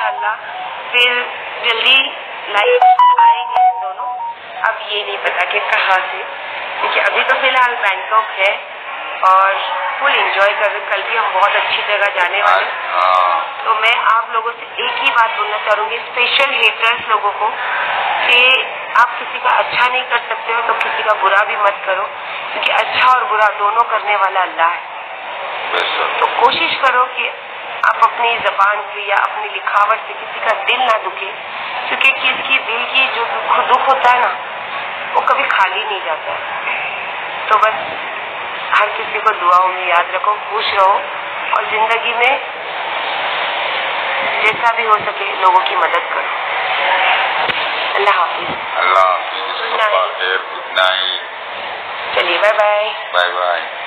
इंशाअल्लाह फिर जल्दी लाइव आएंगे दोनों। अब ये नहीं पता कि कहाँ से, क्योंकि अभी तो फिलहाल बैंकॉक है और फुल एंजॉय कर रहे। कल भी हम बहुत अच्छी जगह जाने वाले। तो मैं आप लोगों से एक ही बात बोलना चाहूँगी, स्पेशल हेटर्स लोगों को, कि आप किसी का अच्छा नहीं कर सकते हो तो किसी का बुरा भी मत करो, क्योंकि अच्छा और बुरा दोनों करने वाला अल्लाह है। तो कोशिश करो कि आप अपनी जबान से या अपनी लिखावट से किसी का दिल ना दुखे, क्योंकि किसी दिल की जो दुख होता है ना, वो कभी खाली नहीं जाता है। तो बस हर किसी को दुआओं में याद रखो, खुश रहो और जिंदगी में जैसा भी हो सके लोगों की मदद करो। अल्लाह हाफिज। अल्लाह हाफिज। Good night. चलिए बाय बाय। Bye bye.